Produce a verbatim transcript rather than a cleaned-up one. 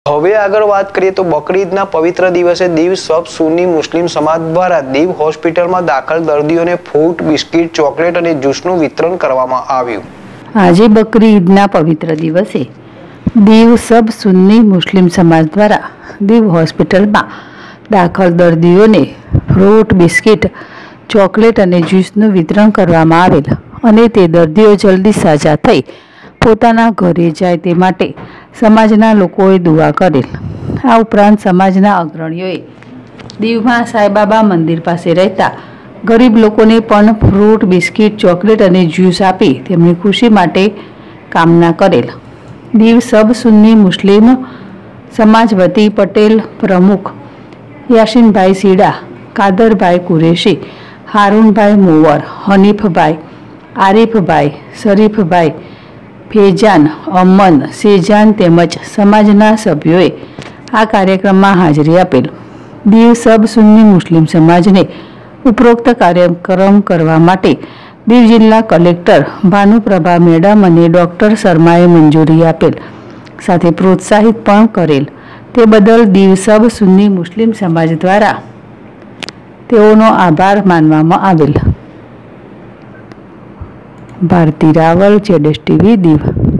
હવે આગળ વાત કરીએ તો બકરી ઈદના પવિત્ર દિવસે દીવ સબ સુન્ની મુસ્લિમ સમાજ દ્વારા દીવ હોસ્પિટલમાં દાખલ દર્દીઓને ફ્રૂટ, બિસ્કિટ, ચોકલેટ અને જ્યુસનું વિતરણ કરવામાં આવ્યું। આજે બકરી ઈદના પવિત્ર દિવસે દીવ સબ સુન્ની મુસ્લિમ સમાજ દ્વારા દીવ હોસ્પિટલમાં દાખલ દર્દીઓને ફ્રૂટ, બિસ્કિટ, ચોકલેટ અને જ્યુસનું વિતરણ કરવામાં આવેલ અને તે દર્દીઓ જલ્દી સાજા થઈ પોતાના ઘરે જાય તે માટે સમાજના લોકોએ દુઆ કરેલ। આ ઉપરાંત સમાજના અગ્રણીઓએ દીવમાં સાંઈબાબા મંદિર પાસે રહેતા ગરીબ લોકોને પણ ફ્રૂટ, બિસ્કિટ, ચોકલેટ અને જ્યુસ આપી તેમની ખુશી માટે કામના કરેલ। દીવ સબ સુન્ની મુસ્લિમ સમાજ વતી પટેલ પ્રમુખ યાસીનભાઈ સીડા, કાદરભાઈ કુરેશી, હારૂનભાઈ મુવર, હનીફભાઈ, આરીફભાઈ, શરીફભાઈ, ફેજાન, અમન, સેજાન તેમજ સમાજના સભ્યોએ આ કાર્યક્રમમાં હાજરી આપેલ। દીવ સબ સુન્ની મુસ્લિમ સમાજને ઉપરોક્ત કાર્યક્રમ કરવા માટે દીવ જિલ્લા કલેક્ટર ભાનુપ્રભા મેડમ અને ડોક્ટર શર્માએ મંજૂરી આપેલ સાથે પ્રોત્સાહિત પણ કરેલ। તે બદલ દીવ સબ સુન્ની મુસ્લિમ સમાજ દ્વારા તેઓનો આભાર માનવામાં આવેલ। ભારતી રાવલ, જેડેશ ટીવી, દીવ।